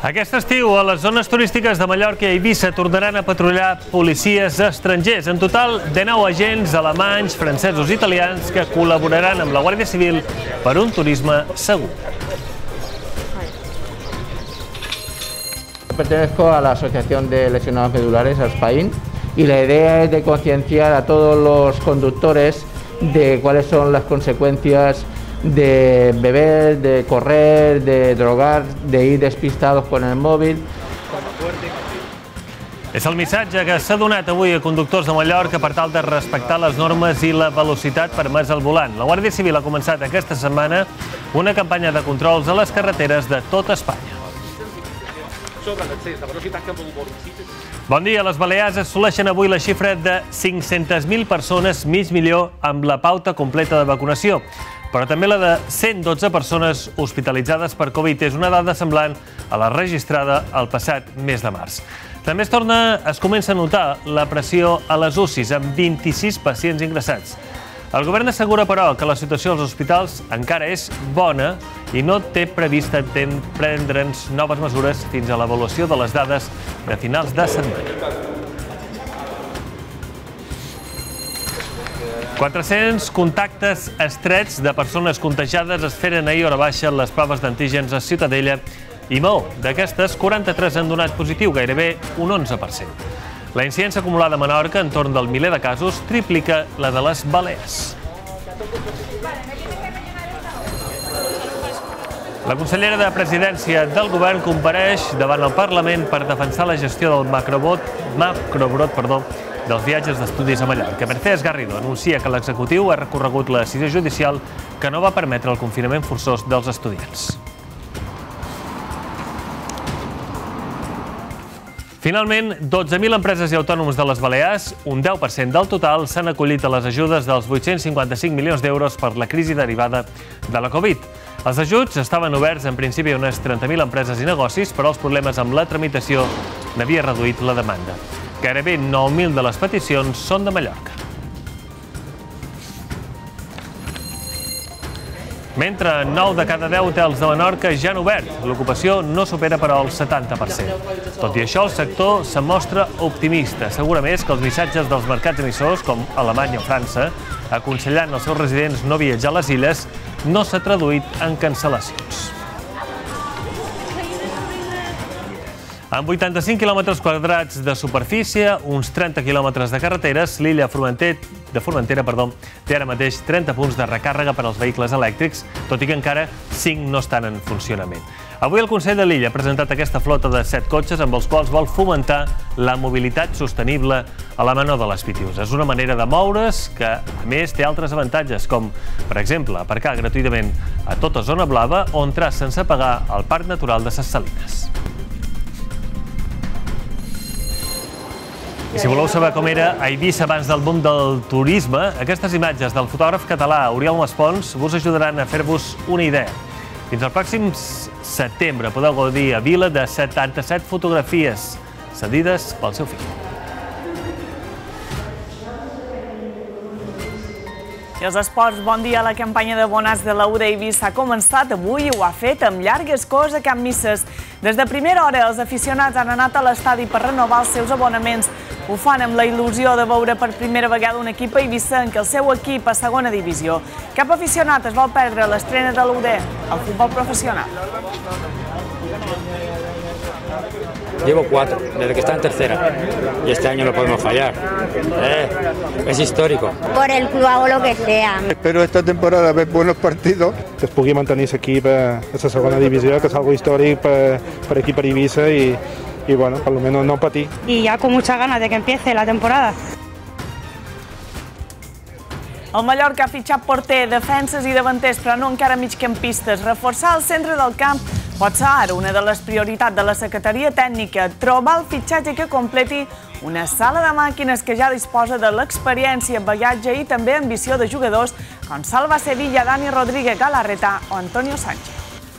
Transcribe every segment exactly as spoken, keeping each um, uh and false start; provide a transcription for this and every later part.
Aquest estiu, a les zones turístiques de Mallorca i Eivissa tornaran a patrullar policies estrangers. En total, dinou agents alemanys, francesos i italians que col·laboraran amb la Guàrdia Civil per un turisme segur. Pertenezco a la Asociación de Lesionados Medulares, ASPAIN, y la idea es de concienciar a todos los conductores de cuáles son las consecuencias de beber, de correr, de drogar, de ir despistados con el móvil. És el missatge que s'ha donat avui a conductors de Mallorca per tal de respectar les normes i la velocitat permesa al volant. La Guàrdia Civil ha començat aquesta setmana una campanya de controls a les carreteres de tot Espanya. Bon dia. Les Balears assoleixen avui la xifra de cinc-centes mil persones, mig milió, amb la pauta completa de vacunació. Però també la de cent dotze persones hospitalitzades per Covid. És una dada semblant a la registrada el passat mes de març. També es torna, es comença a notar la pressió a les U C Is, amb vint-i-sis pacients ingressats. El govern assegura, però, que la situació als hospitals encara és bona i no té previst prendre'ns noves mesures fins a l'avaluació de les dades de finals de setmana. quatre-cents contactes estrets de persones contagiades es feren ahir hora baixa les proves d'antígens a Ciutadella i Maó. D'aquestes, quaranta-tres han donat positiu, gairebé un onze per cent. La incidència acumulada a Menorca, entorn del miler de casos, triplica la de les Balears. La consellera de Presidència del Govern compareix davant el Parlament per defensar la gestió del macrobrot, macrobrot, perdó, dels viatges d'estudis a Mallorca. Mercedes Garrido anuncia que l'executiu ha recorregut la decisió judicial que no va permetre el confinament forçós dels estudiants. Finalment, dotze mil empreses i autònoms de les Balears, un deu per cent del total, s'han acollit a les ajudes dels vuit-cents cinquanta-cinc milions d'euros per la crisi derivada de la Covid. Els ajuts estaven oberts en principi a unes trenta mil empreses i negocis, però els problemes amb la tramitació n'havia reduït la demanda. Gairebé nou mil de les peticions són de Mallorca. Mentre nou de cada deu hotels de Menorca ja han obert, l'ocupació no supera però el setanta per cent. Tot i això, el sector se mostra optimista. Segura més que els missatges dels mercats emissors, com Alemanya o França, aconsellant als seus residents no viatjar a les illes, no s'ha traduït en cancel·lacions. Amb vuitanta-cinc quilòmetres quadrats de superfície, uns trenta quilòmetres de carreteres, l'illa de Formentera té ara mateix trenta punts de recàrrega per als vehicles elèctrics, tot i que encara cinc no estan en funcionament. Avui el Consell de l'Illa ha presentat aquesta flota de set cotxes amb els quals vol fomentar la mobilitat sostenible a la menor de les pitius. És una manera de moure's que, a més, té altres avantatges, com, per exemple, aparcar gratuïtament a tota zona blava o entrar sense pagar al Parc Natural de Ses Salines. I si voleu saber com era a Eivissa abans del boom del turisme, aquestes imatges del fotògraf català Oriol Maspons vos ajudaran a fer-vos una idea. Fins al pròxim setembre podeu gaudir a Vila de setanta-set fotografies cedides pel seu fill. I els esports, bon dia. La campanya d'abonats de la U d'Eivissa ha començat avui i ho ha fet amb llargues cors a Can Misses. Des de primera hora, els aficionats han anat a l'estadi per renovar els seus abonaments. Ho fan amb la il·lusió de veure per primera vegada un equip a Eivissa en què el seu equip a segona divisió. Cap aficionat es vol perdre l'estrena de l'U D, el futbol profesional. Llevo cuatro, desde que está en tercera, y este año no podemos fallar. Eh, es histórico. Por el club hago lo que sea. Espero esta temporada ver buenos partidos. Que es pugui mantenir l'equip a la segona divisió, que és algo històric per, per aquí per Eivissa i, y bueno, por lo menos no patir. Y ya con muchas ganas de que empiece la temporada. El Mallorca ha fitxat porter, defenses i davanters, però no encara migcampistes. Reforçar el centre del camp pot ser ara una de les prioritats de la Secretaria Tècnica. Trobar el fitxatge que completi una sala de màquines que ja disposa de l'experiència, bagatge i també ambició de jugadors com Salva Sevilla, Dani Rodríguez, Galarreta o Antonio Sánchez.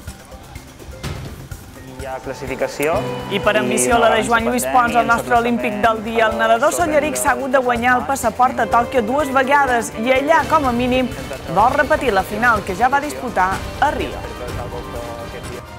Hi ha classificació. I per ambició la de Joan Lluís Pons, el nostre olímpic del dia. El nedador solleric s'ha hagut de guanyar el passaport a Tòquio dues vegades i allà, com a mínim, vol repetir la final que ja va disputar a Rio.